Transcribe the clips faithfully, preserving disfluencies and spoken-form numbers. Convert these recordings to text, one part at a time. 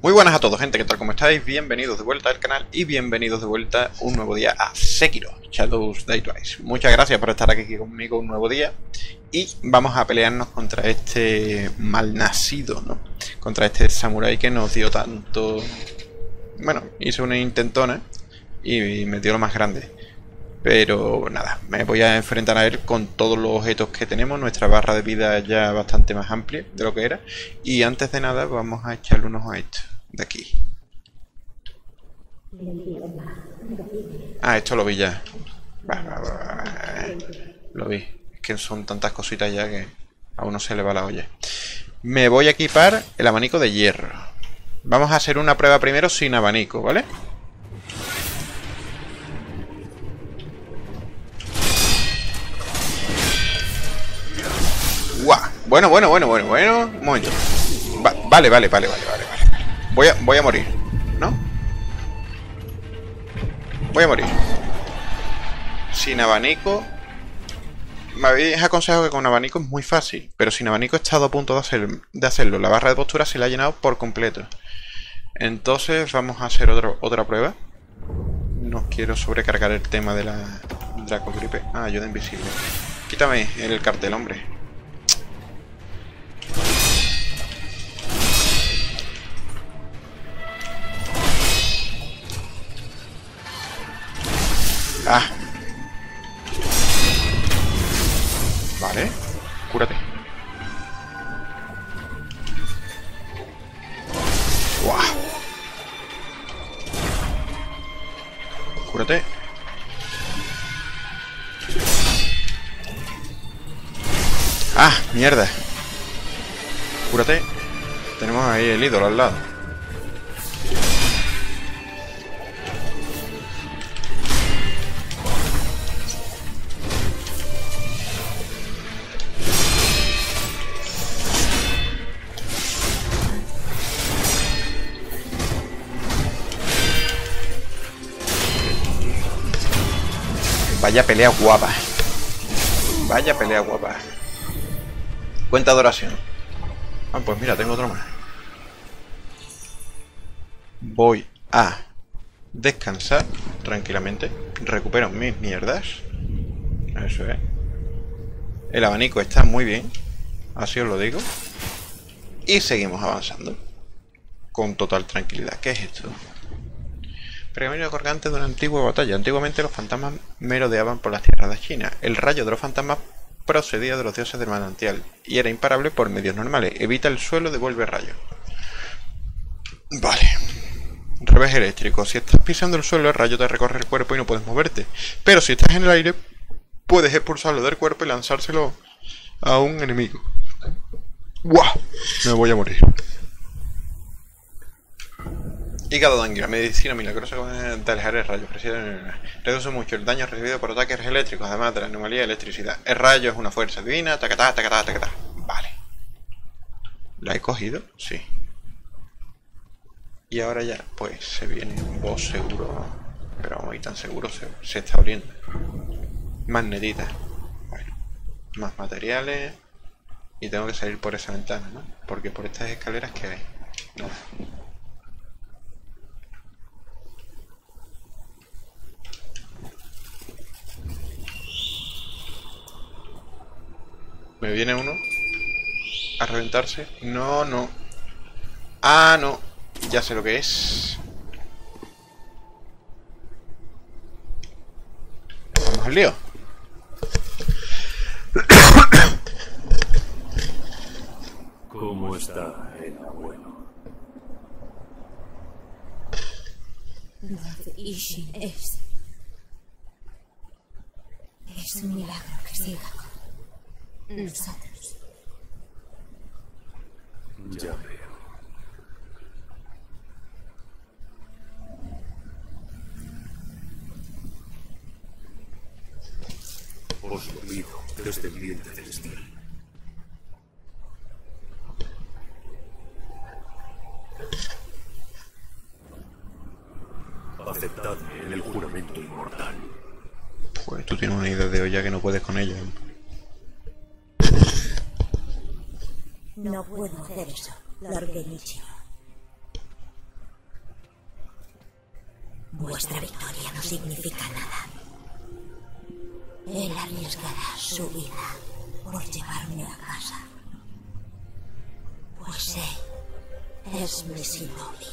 Muy buenas a todos, gente, ¿qué tal? ¿Cómo estáis? Bienvenidos de vuelta al canal y bienvenidos de vuelta un nuevo día a Sekiro Shadows Die Twice. Muchas gracias por estar aquí conmigo un nuevo día y vamos a pelearnos contra este malnacido, ¿no? Contra este samurái que nos dio tanto... Bueno, hizo una intentona y me dio lo más grande. Pero nada, me voy a enfrentar a él con todos los objetos que tenemos, nuestra barra de vida ya bastante más amplia de lo que era. Y antes de nada vamos a echarle unos a esto, de aquí. Ah, esto lo vi ya. Lo vi. Es que son tantas cositas ya que a uno se le va la olla. Me voy a equipar el abanico de hierro. Vamos a hacer una prueba primero sin abanico, ¿vale? Guau. Bueno, bueno, bueno, bueno, bueno. Un momento. Va, vale, vale, vale, vale, vale, vale. Voy a, voy a morir, ¿no? Voy a morir. Sin abanico. Me habéis aconsejado que con abanico es muy fácil, pero sin abanico he estado a punto de, hacer, de hacerlo. La barra de postura se la ha llenado por completo. Entonces vamos a hacer otro, otra prueba. No quiero sobrecargar el tema de la Draco Gripe. Ah, ayuda invisible. Quítame el cartel, hombre. Ah. Vale. Cúrate. Guau. Cúrate. Ah, mierda. Cúrate. Tenemos ahí el ídolo al lado. Vaya pelea guapa. Vaya pelea guapa. Cuenta de oración. Ah, pues mira, tengo otro más. Voy a descansar tranquilamente. Recupero mis mierdas. Eso es. El abanico está muy bien. Así os lo digo. Y seguimos avanzando. Con total tranquilidad. ¿Qué es esto? Pergamino colgante de una antigua batalla. Antiguamente los fantasmas merodeaban por las tierras de China. El rayo de los fantasmas procedía de los dioses del manantial y era imparable por medios normales. Evita el suelo, devuelve rayo. Vale. Revés eléctrico. Si estás pisando el suelo, el rayo te recorre el cuerpo y no puedes moverte. Pero si estás en el aire, puedes expulsarlo del cuerpo y lanzárselo a un enemigo. ¡Guau! Me voy a morir. Hígado de anguila, medicina milagrosa de alejar el rayo. Reduce mucho el daño recibido por ataques eléctricos, además de la anomalía de electricidad. El rayo es una fuerza divina. Tacatá, tacatá, tacatá. Vale. ¿La he cogido? Sí. Y ahora ya, pues, se viene un boss seguro. Pero vamos a ir tan seguro, se, se está abriendo. Magnetita. Bueno. Más materiales. Y tengo que salir por esa ventana, ¿no? Porque por estas escaleras que hay. No. Me viene uno a reventarse. No, no. Ah, no. Ya sé lo que es. Vamos al lío. ¿Cómo está el abuelo? Lord Ishin es... Es un milagro que siga con nosotros. Ya veo. Os lo pido desde el vientre del destino. Aceptadme en el juramento inmortal. Pues tú tienes una idea de olla que no puedes con ella. No puedo hacer eso, Lord Genichiro. Vuestra victoria no significa nada. Él arriesgará su vida por llevarme a casa. Pues él es mi shinobi.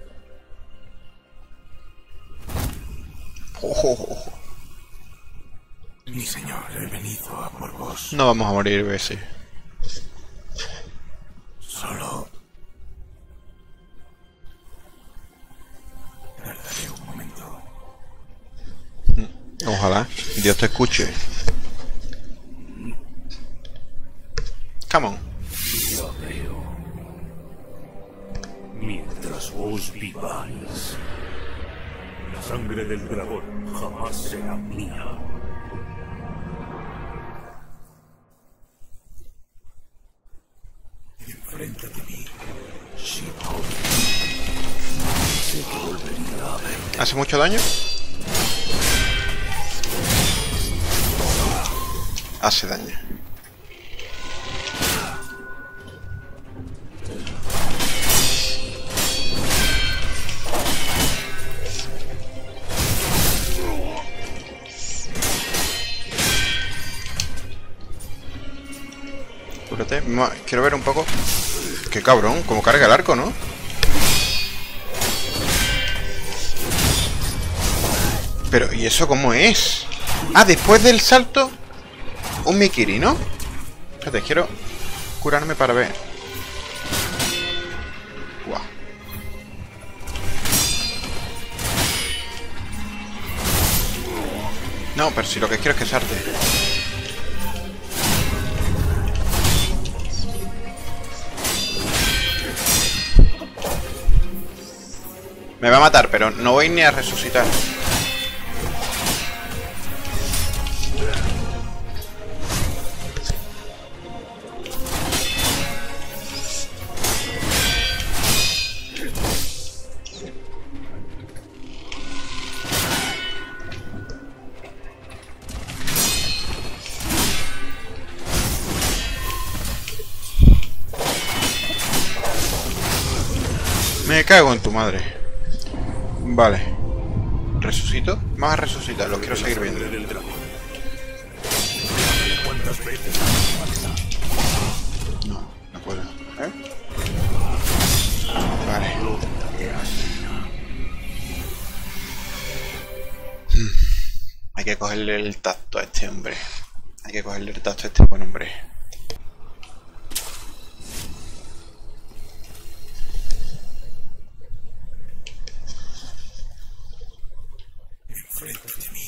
Oh, oh, oh. Mi señor, he venido a por vos. No vamos a morir, Bessie. Solo... tardaré un momento. Ojalá Dios te escuche. Come on. Ya veo. Mientras vos viváis, la sangre del dragón jamás será mía. Enfrente de mí, Shinobi. Sé que volvería a verte. ¿Hace mucho daño? Hace daño. Cúrate. Ma- Quiero ver un poco. Qué cabrón, como carga el arco, ¿no? Pero, ¿y eso cómo es? Ah, después del salto, un Mikiri, ¿no? Espérate, quiero curarme para ver. Guau. No, pero si lo que quiero es que salte. Me va a matar, pero no voy ni a resucitar. Me cago en tu madre. Vale. ¿Resucito? Vamos a resucitar, lo quiero seguir viendo. Del dragón. ¿Cuántas veces? No, no puedo. ¿Eh? Vale. Hmm. Hay que cogerle el tacto a este hombre. Hay que cogerle el tacto a este buen hombre. Enfrente de mí,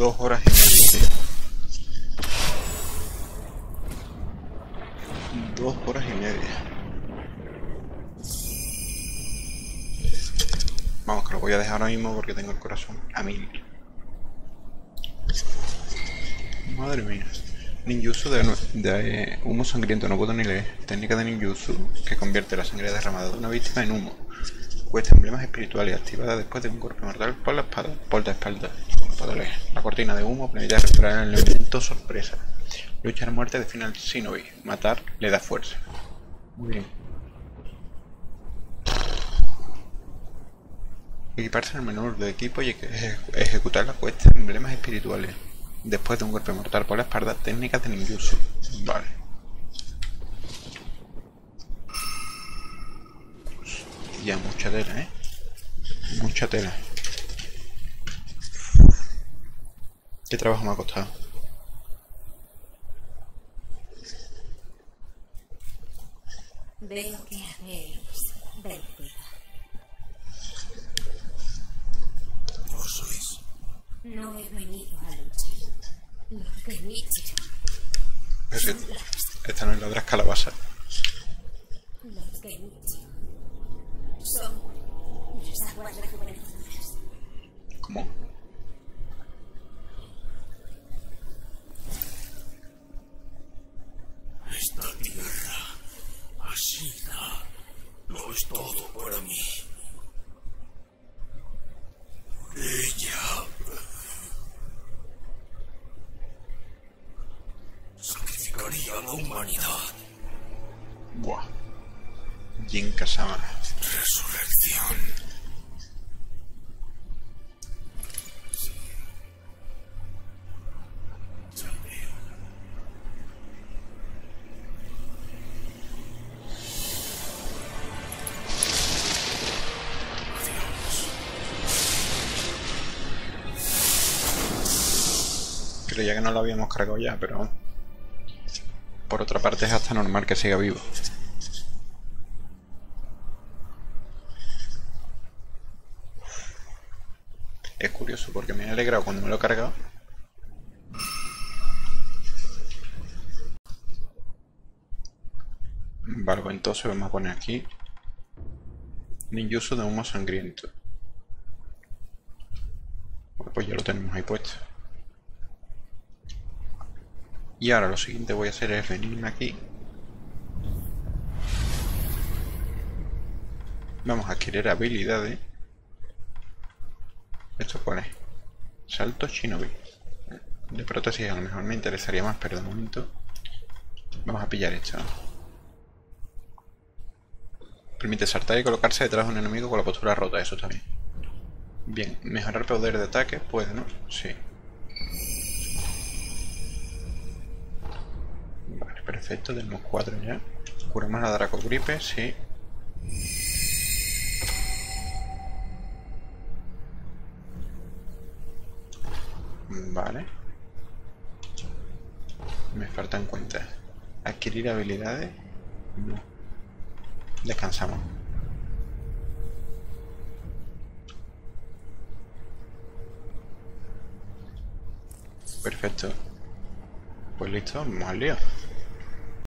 Dos horas y media, tío. Dos horas y media. Vamos, que lo voy a dejar ahora mismo porque tengo el corazón a mil. Madre mía. Ninjutsu de, de humo sangriento, no puedo ni leer. Técnica de ninjutsu que convierte la sangre derramada de una víctima en humo. Cuesta emblemas espirituales activada después de un golpe mortal por la espada, por la espalda. No puedo leer. La cortina de humo permite recuperar el elemento sorpresa. Lucha a muerte define al shinobi. Matar le da fuerza. Muy bien. Equiparse en el menú de equipo y eje ejecutar la cuesta de emblemas espirituales. Después de un golpe mortal por la espalda, técnicas de ninjutsu. Vale. Ya, mucha tela, ¿eh? Mucha tela. ¿Qué trabajo me ha costado? Veo que habéis vencido. ¿Vos sois? No he venido a luchar. Lo que Nichiro. Pero esta no es la de las calabazas. Los que Nichiro. Son las aguas rejuvenecedoras. ¿Cómo? Esta tierra, Ashina, lo es todo para mí. Ella sacrificaría a la humanidad. Buah. Jin Kazama. Resurrección. Ya veo. Creía que no lo habíamos cargado ya, pero por otra parte es hasta normal que siga vivo. Es curioso porque me he alegrado cuando me lo he cargado. Vale, pues entonces vamos a poner aquí ninjutsu de humo sangriento. Bueno, pues ya lo tenemos ahí puesto. Y ahora lo siguiente que voy a hacer es venirme aquí. Vamos a adquirir habilidades. ¿Esto cuál es? Salto Shinobi. De prótesis a lo mejor me interesaría más, pero de momento vamos a pillar esto. Permite saltar y colocarse detrás de un enemigo con la postura rota, eso está bien. Bien, mejorar poder de ataque, puede, ¿no? Sí. Vale, perfecto, tenemos cuatro ya. Curamos la Draco Gripe, sí. Vale. Me faltan cuentas. Adquirir habilidades. No. Descansamos. Perfecto. Pues listo, vamos al lío.